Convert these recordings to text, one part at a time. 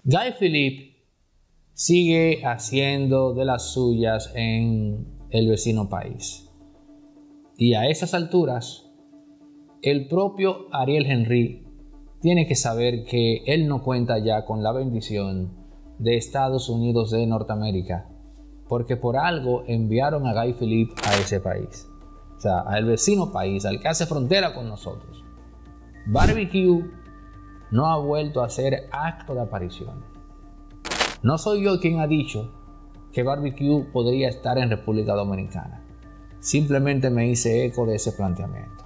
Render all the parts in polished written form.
Guy Philippe sigue haciendo de las suyas en el vecino país. Y a esas alturas, el propio Ariel Henry tiene que saber que él no cuenta ya con la bendición de Estados Unidos de Norteamérica, porque por algo enviaron a Guy Philippe a ese país, o sea, al vecino país, al que hace frontera con nosotros. Barbecue no ha vuelto a hacer acto de aparición. No soy yo quien ha dicho que Barbecue podría estar en República Dominicana. Simplemente me hice eco de ese planteamiento.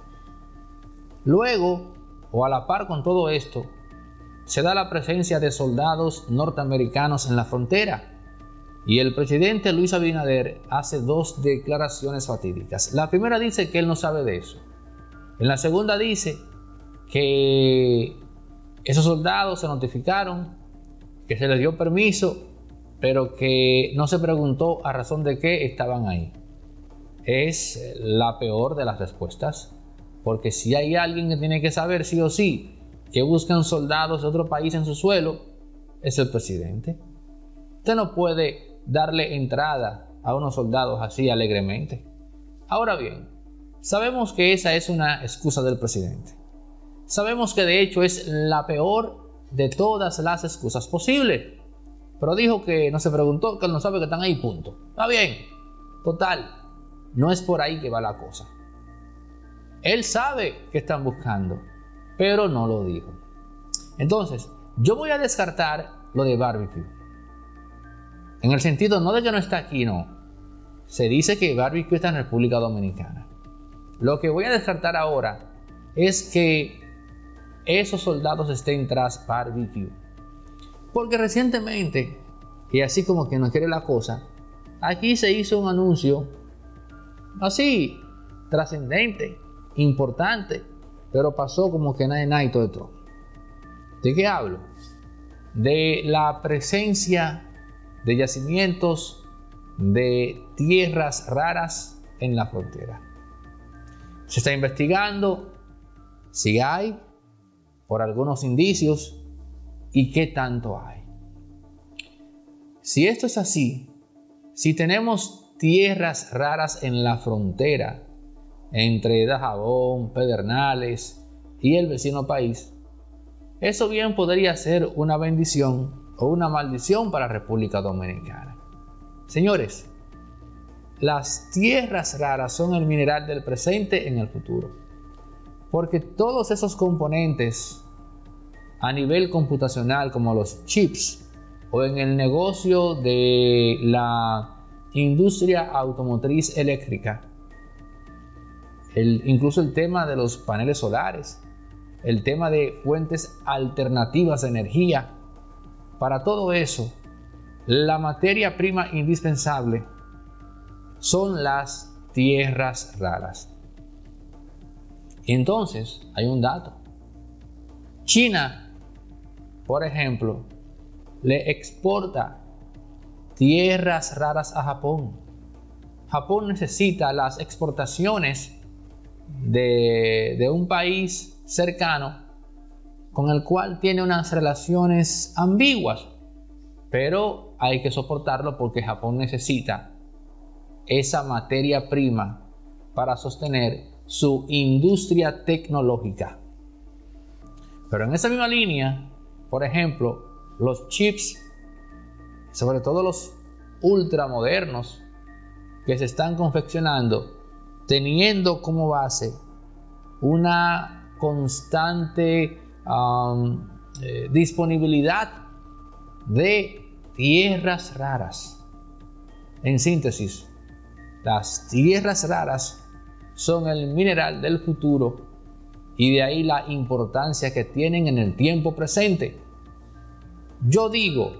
Luego, o a la par con todo esto, se da la presencia de soldados norteamericanos en la frontera. Y el presidente Luis Abinader hace dos declaraciones fatídicas. La primera dice que él no sabe de eso. En la segunda dice que esos soldados se notificaron, que se les dio permiso, pero que no se preguntó a razón de qué estaban ahí. Es la peor de las respuestas, porque si hay alguien que tiene que saber sí o sí que buscan soldados de otro país en su suelo, es el presidente. Usted no puede darle entrada a unos soldados así alegremente. Ahora bien, sabemos que esa es una excusa del presidente. Sabemos que de hecho es la peor de todas las excusas posibles. Pero dijo que no se preguntó, que él no sabe que están ahí, punto. Está bien. Total, no es por ahí que va la cosa. Él sabe que están buscando, pero no lo dijo. Entonces, yo voy a descartar lo de Barbecue. En el sentido no de que no está aquí, no. Se dice que Barbecue está en República Dominicana. Lo que voy a descartar ahora es que esos soldados estén tras Barbecue. Porque recientemente, y así como que no quiere la cosa, aquí se hizo un anuncio así, trascendente, importante, pero pasó como que nada y todo. ¿De qué hablo? De la presencia de yacimientos de tierras raras en la frontera. Se está investigando si hay, por algunos indicios, y qué tanto hay. Si esto es así, si tenemos tierras raras en la frontera entre Dajabón, Pedernales y el vecino país, eso bien podría ser una bendición o una maldición para República Dominicana. Señores, las tierras raras son el mineral del presente en el futuro, porque todos esos componentes a nivel computacional, como los chips, o en el negocio de la industria automotriz eléctrica, incluso el tema de los paneles solares, el tema de fuentes alternativas de energía, para todo eso, la materia prima indispensable son las tierras raras. Y entonces, hay un dato. China, por ejemplo, le exporta tierras raras a Japón. Japón necesita las exportaciones de un país cercano con el cual tiene unas relaciones ambiguas, pero hay que soportarlo porque Japón necesita esa materia prima para sostener su industria tecnológica. Pero en esa misma línea, por ejemplo, los chips, sobre todo los ultramodernos que se están confeccionando, teniendo como base una constante disponibilidad de tierras raras. En síntesis, las tierras raras son el mineral del futuro y de ahí la importancia que tienen en el tiempo presente. Yo digo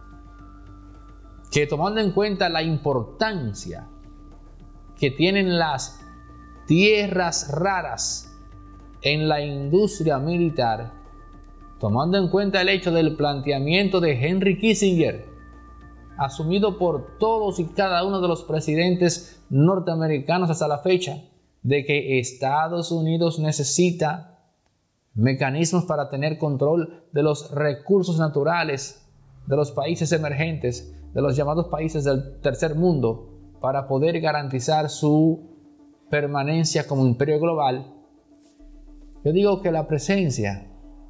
que tomando en cuenta la importancia que tienen las tierras raras en la industria militar, tomando en cuenta el hecho del planteamiento de Henry Kissinger, asumido por todos y cada uno de los presidentes norteamericanos hasta la fecha, de que Estados Unidos necesita mecanismos para tener control de los recursos naturales de los países emergentes, de los llamados países del tercer mundo, para poder garantizar su permanencia como imperio global. Yo digo que la presencia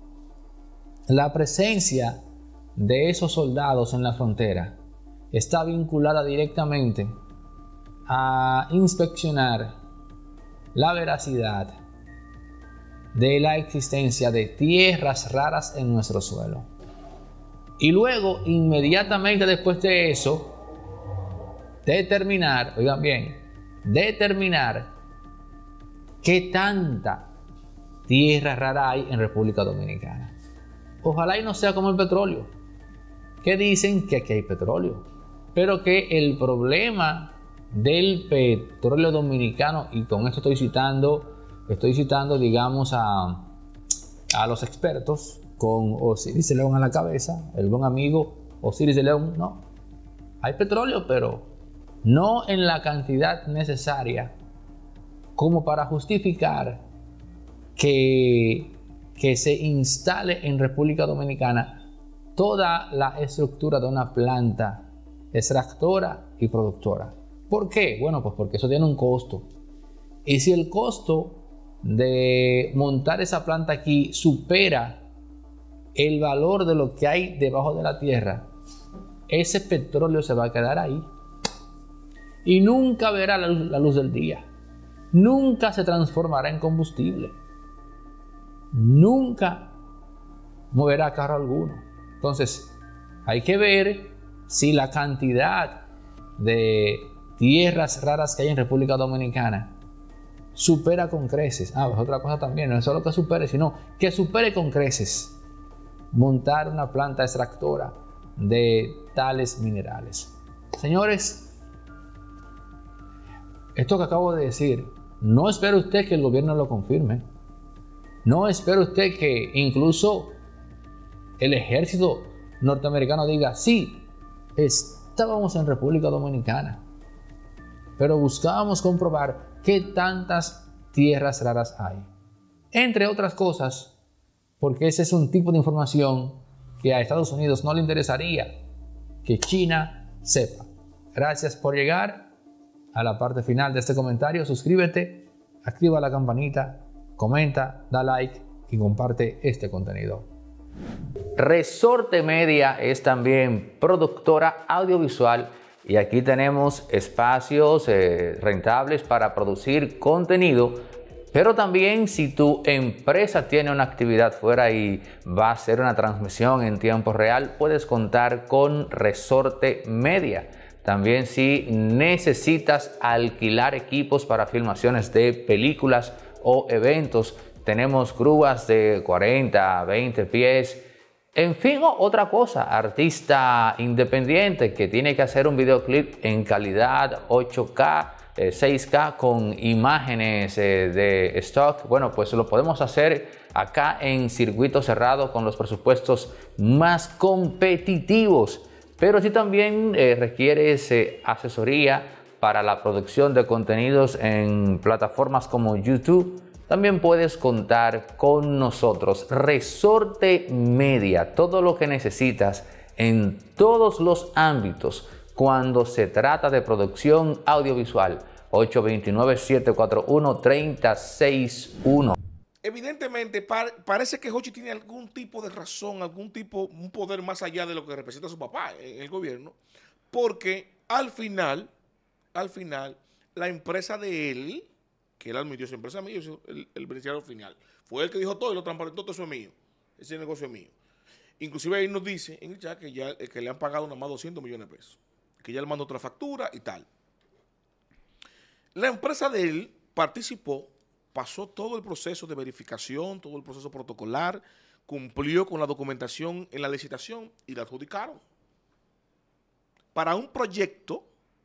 de esos soldados en la frontera está vinculada directamente a inspeccionar la veracidad de la existencia de tierras raras en nuestro suelo. Y luego, inmediatamente después de eso, determinar, oigan bien, determinar qué tanta tierra rara hay en República Dominicana. Ojalá y no sea como el petróleo, que dicen que aquí hay petróleo, pero que el problema del petróleo dominicano, y con esto estoy citando digamos a los expertos, con Osiris de León a la cabeza, el buen amigo Osiris de León, no, hay petróleo, pero no en la cantidad necesaria como para justificar que se instale en República Dominicana toda la estructura de una planta extractora y productora. ¿Por qué? Bueno, pues porque eso tiene un costo. Y si el costo de montar esa planta aquí supera el valor de lo que hay debajo de la tierra, ese petróleo se va a quedar ahí y nunca verá la luz del día, nunca se transformará en combustible, nunca moverá carro alguno. Entonces hay que ver si la cantidad de tierras raras que hay en República Dominicana supera con creces. Pues otra cosa también, no es solo que supere, sino que supere con creces montar una planta extractora de tales minerales. Señores, esto que acabo de decir, no espere usted que el gobierno lo confirme. No espere usted que incluso el ejército norteamericano diga, sí, estábamos en República Dominicana, pero buscábamos comprobar qué tantas tierras raras hay. Entre otras cosas, porque ese es un tipo de información que a Estados Unidos no le interesaría que China sepa. Gracias por llegar a la parte final de este comentario. Suscríbete, activa la campanita, comenta, da like y comparte este contenido. Resorte Media es también productora audiovisual y aquí tenemos espacios rentables para producir contenido, pero también si tu empresa tiene una actividad fuera y va a hacer una transmisión en tiempo real, puedes contar con Resorte Media. También si necesitas alquilar equipos para filmaciones de películas o eventos, tenemos grúas de 40, 20 pies. En fin, otra cosa, artista independiente que tiene que hacer un videoclip en calidad 8K, 6K con imágenes de stock, bueno, pues lo podemos hacer acá en circuito cerrado con los presupuestos más competitivos. Pero si también requieres asesoría para la producción de contenidos en plataformas como YouTube, también puedes contar con nosotros. Resorte Media, todo lo que necesitas en todos los ámbitos cuando se trata de producción audiovisual. 829-741-3061. Evidentemente, parece que Jochi tiene algún tipo de razón, un poder más allá de lo que representa su papá en el gobierno, porque al final, la empresa de él, que él admitió, su empresa mía, el beneficiario final, fue el que dijo todo y lo transparentó, todo eso es mío, ese negocio es mío. Inclusive ahí nos dice en el chat que le han pagado nada más 200 millones de pesos, que ya le mandó otra factura y tal. La empresa de él participó, pasó todo el proceso de verificación, todo el proceso protocolar, cumplió con la documentación en la licitación y la adjudicaron. Para un proyecto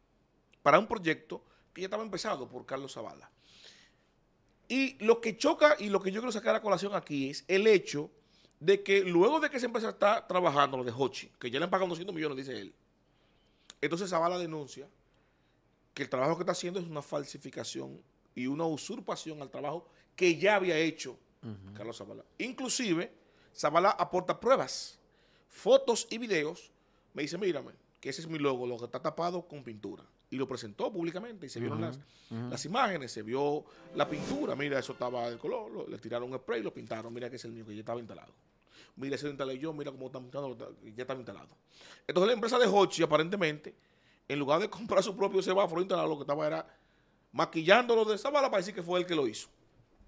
que ya estaba empezado por Carlos Zavala. Y lo que choca y lo que yo quiero sacar a colación aquí es el hecho de que luego de que esa empresa está trabajando, lo de Jochi, que ya le han pagado 200 millones, dice él, entonces Zavala denuncia que el trabajo que está haciendo es una falsificación y una usurpación al trabajo que ya había hecho Carlos Zavala. Inclusive, Zavala aporta pruebas, fotos y videos me dice, mírame, que ese es mi logo, lo que está tapado con pintura. Y lo presentó públicamente y se vieron las imágenes, se vio la pintura, mira, eso estaba de color, le tiraron un spray y lo pintaron, mira que es el mío, que ya estaba instalado. Mira, ese lo instalé yo, mira cómo está pintado, ya estaba instalado. Entonces la empresa de Hochi, aparentemente, en lugar de comprar su propio semáforo instalado, lo que estaba era maquillándolo de esa bala para decir que fue él que lo hizo.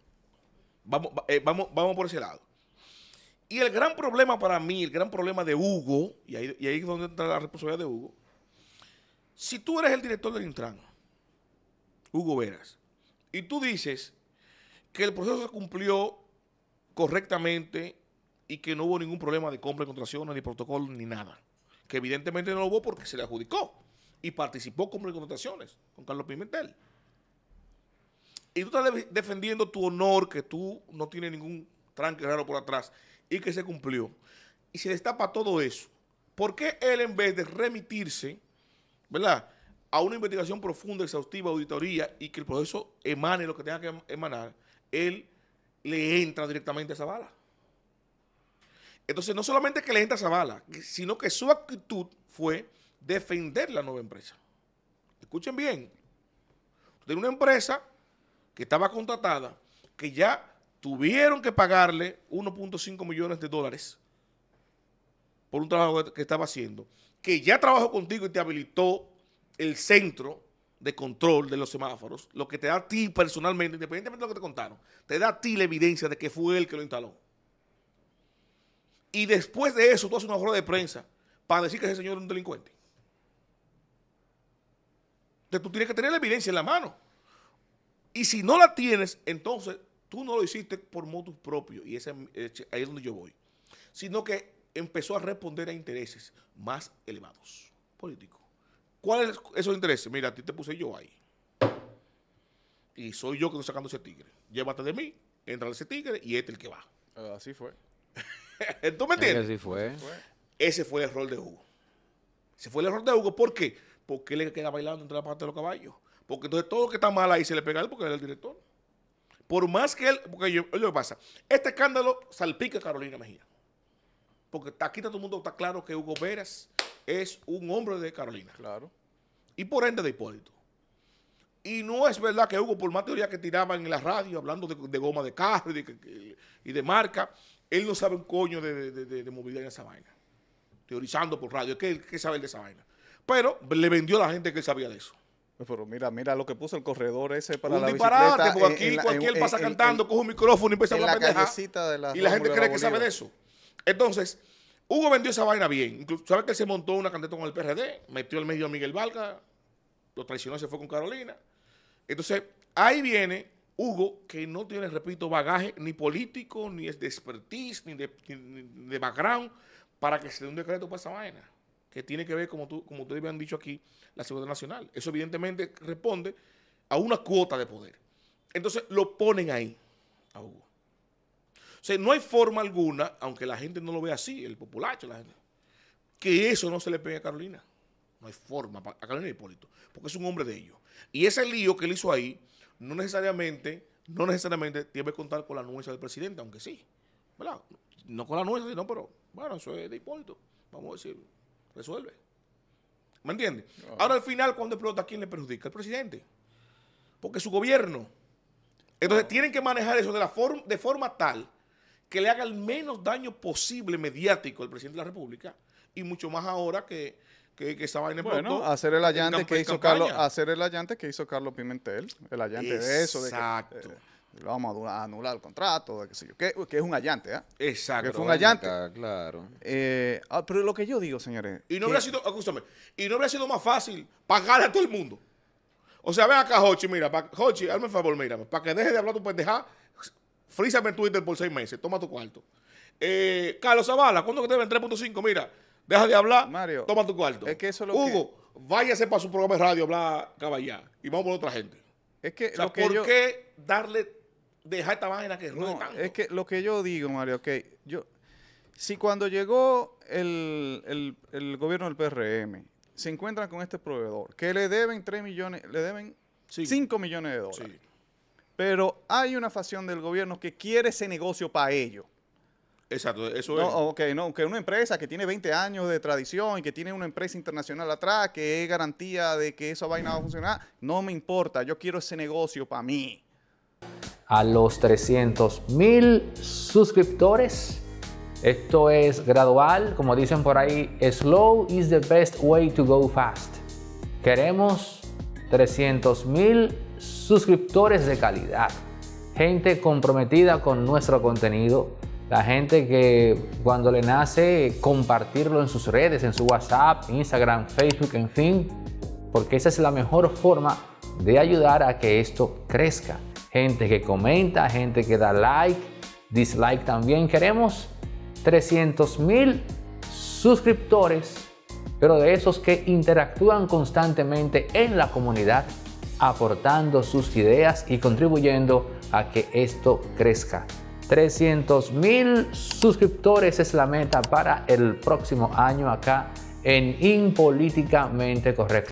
Vamos por ese lado. Y el gran problema para mí, el gran problema de Hugo, y ahí es donde entra la responsabilidad de Hugo, si tú eres el director del Intran, Hugo Veras, y tú dices que el proceso se cumplió correctamente y que no hubo ningún problema de compra y contrataciones, ni protocolo, ni nada, que evidentemente no lo hubo porque se le adjudicó y participó con compra y contrataciones con Carlos Pimentel. Y tú estás defendiendo tu honor, que tú no tienes ningún tranque raro por atrás y que se cumplió. Y se destapa todo eso. ¿Por qué él, en vez de remitirse, ¿verdad?, a una investigación profunda, exhaustiva, auditoría, y que el proceso emane lo que tenga que emanar, él le entra directamente a esa bala? Entonces, no solamente que le entra a esa bala, sino que su actitud fue defender la nueva empresa. Escuchen bien. De una empresa que estaba contratada, que ya tuvieron que pagarle 1.5 millones de dólares por un trabajo que estaba haciendo, que ya trabajó contigo y te habilitó el centro de control de los semáforos, lo que te da a ti personalmente, independientemente de lo que te contaron, te da a ti la evidencia de que fue él que lo instaló. Y después de eso, tú haces una rueda de prensa para decir que ese señor es un delincuente. Entonces, tú tienes que tener la evidencia en la mano. Y si no la tienes, entonces tú no lo hiciste por motus propio, y ahí es donde yo voy, sino que empezó a responder a intereses más elevados, políticos. ¿Cuáles son esos intereses? Mira, a ti te puse yo ahí. Y soy yo que estoy sacando ese tigre. Llévate de mí, entra ese tigre y este es el que va. Así fue. ¿Tú me entiendes? Así fue. Ese fue el error de Hugo. Ese fue el error de Hugo. ¿Por qué? Porque él le queda bailando entre la parte de los caballos. Porque entonces todo lo que está mal ahí se le pega a él porque él es el director. Por más que él, porque lo que pasa, este escándalo salpica a Carolina Mejía. Porque aquí todo el mundo está claro que Hugo Veras es un hombre de Carolina. Claro. Y por ende de Hipólito. Y no es verdad que Hugo, por más teoría que tiraban en la radio, hablando de goma de carro y de marca, él no sabe un coño de movilidad en esa vaina. Teorizando por radio. Es que sabe de esa vaina. Pero le vendió a la gente que él sabía de eso. Pero mira lo que puso el corredor ese para un la disparate, bicicleta. porque aquí cualquier pasa cantando, coge un micrófono y empieza a hablar pendeja. Y la gente cree que sabe de eso. Entonces, Hugo vendió esa vaina bien. Incluso, ¿sabe que se montó una candidata con el PRD? Metió al medio a Miguel Valga, lo traicionó y se fue con Carolina. Entonces, ahí viene Hugo, que no tiene, repito, bagaje ni político, ni de expertise, ni de background, para que se dé un decreto para esa vaina, que tiene que ver, como ustedes me han dicho aquí, la seguridad nacional. Eso evidentemente responde a una cuota de poder. Entonces, lo ponen ahí, a Hugo. O sea, no hay forma alguna, aunque la gente no lo vea así, el populacho, la gente, que eso no se le pegue a Carolina. No hay forma, a Carolina Hipólito, porque es un hombre de ellos. Y ese lío que él hizo ahí, no necesariamente tiene que contar con la anuencia del presidente, aunque sí, ¿verdad? No con la anuencia, sino, pero bueno, eso es de Hipólito. Vamos a decir, resuelve. ¿Me entiendes? Ahora al final, cuando explota, ¿a quién le perjudica? Al presidente. Porque es su gobierno. Entonces tienen que manejar eso de forma tal que le haga el menos daño posible mediático al presidente de la República, y mucho más ahora que esa vaina explotó. Bueno, hacer el allante que hizo Carlos Pimentel, el allante de eso, de que vamos a anular el contrato, de qué sé yo, que es un allante, ¿eh? Exacto. Que fue un allante. Claro. Pero lo que yo digo, señores, y no habría sido más fácil pagarle a todo el mundo. O sea, ven acá, Jochi, mira, Jochi, hazme el favor, mira, para que deje de hablar tu pendeja, frízame en Twitter por 6 meses, toma tu cuarto. Carlos Zavala, ¿cuándo que te deben 3.5? Mira, deja de hablar, Mario, toma tu cuarto. Es que eso es lo Hugo, váyase para su programa de radio a hablar caballá y vamos por otra gente. Es que o sea, lo que ¿por qué dejar esta vaina que ruede tanto? Es que lo que yo digo, Mario, si cuando llegó el gobierno del PRM, se encuentran con este proveedor, que le deben 3 millones, le deben 5 millones de dólares. Sí. Pero hay una facción del gobierno que quiere ese negocio para ellos. Exacto, eso es. No, ok, no, que una empresa que tiene 20 años de tradición y que tiene una empresa internacional atrás, que es garantía de que esa vaina va a funcionar, no me importa, yo quiero ese negocio para mí. A los 300,000 suscriptores, esto es gradual, como dicen por ahí, slow is the best way to go fast. Queremos 300,000 suscriptores de calidad, gente comprometida con nuestro contenido, la gente que cuando le nace compartirlo en sus redes, en su WhatsApp, Instagram, Facebook, en fin, porque esa es la mejor forma de ayudar a que esto crezca. Gente que comenta, gente que da like, dislike también. Queremos 300,000 suscriptores, pero de esos que interactúan constantemente en la comunidad, aportando sus ideas y contribuyendo a que esto crezca. 300,000 suscriptores es la meta para el próximo año acá en Impolíticamente Correcto.